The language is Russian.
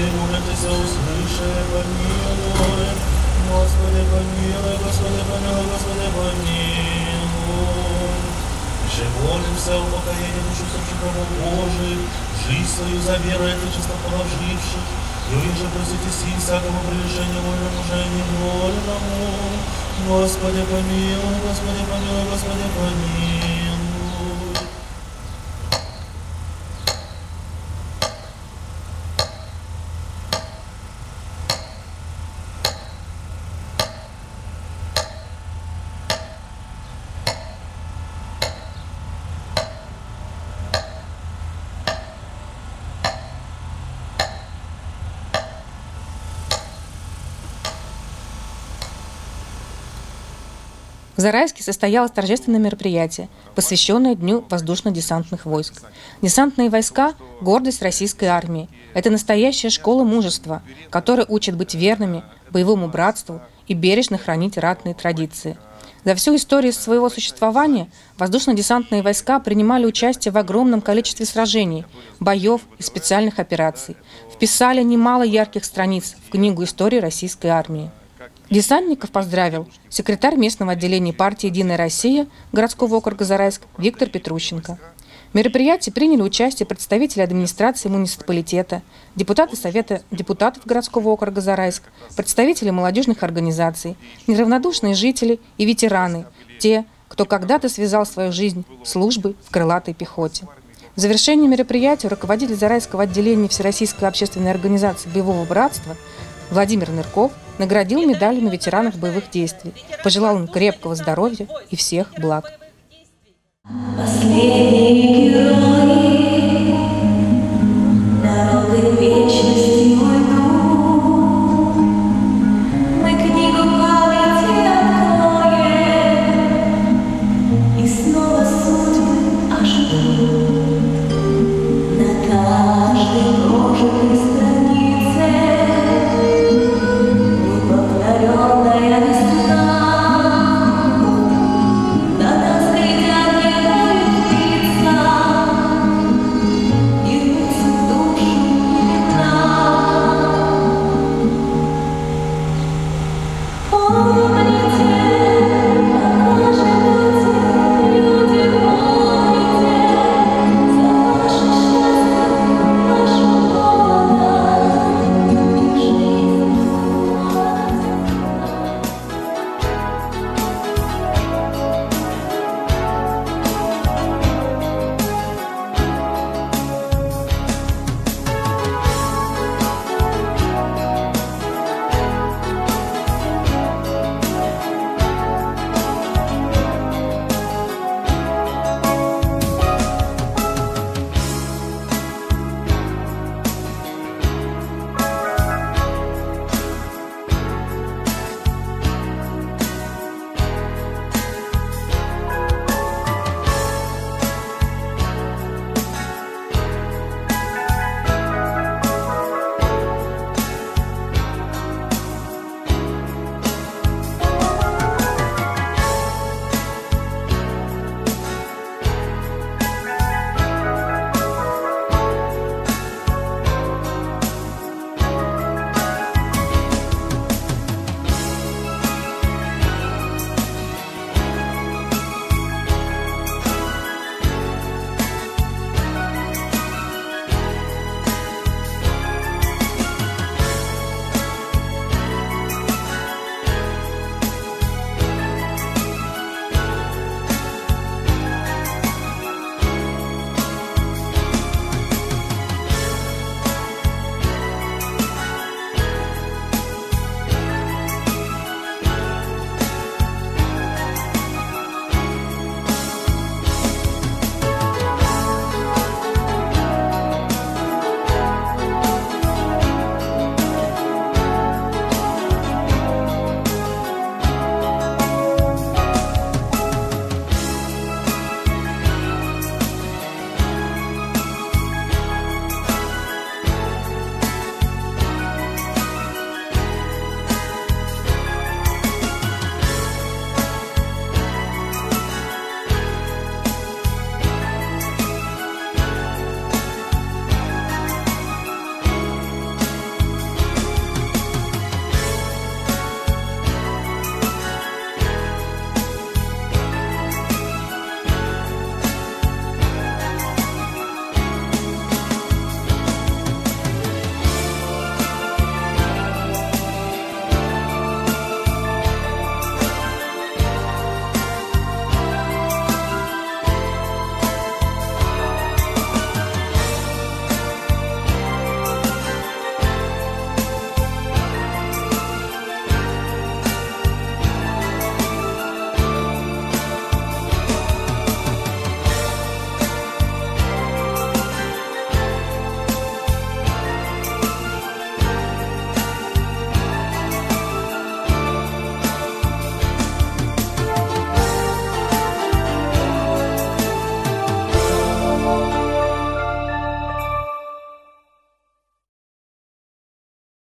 молитеся, услыши, помилуй. Господи, помилуй, Господи, помилуй, Господи, помилуй. Же молимся о покаянии душу всех рабов Божиих, жизнь свою за верой отечества положивших, и вы же просите сил всякому прегрешению вольному уже невольному. Господи, помилуй, Господи, помилуй, Господи, помилуй. В Зарайске состоялось торжественное мероприятие, посвященное Дню воздушно-десантных войск. Десантные войска – гордость российской армии. Это настоящая школа мужества, которая учит быть верными, боевому братству и бережно хранить ратные традиции. За всю историю своего существования воздушно-десантные войска принимали участие в огромном количестве сражений, боев и специальных операций. Вписали немало ярких страниц в книгу истории российской армии. Десантников поздравил секретарь местного отделения партии «Единая Россия» городского округа Зарайск Виктор Петрущенко. В мероприятии приняли участие представители администрации муниципалитета, депутаты Совета депутатов городского округа Зарайск, представители молодежных организаций, неравнодушные жители и ветераны, те, кто когда-то связал свою жизнь службой в крылатой пехоте. В завершении мероприятия руководитель Зарайского отделения Всероссийской общественной организации «Боевого братства» Владимир Нырков наградил медалями ветеранов боевых действий, пожелал им крепкого здоровья и всех благ. Последние герои.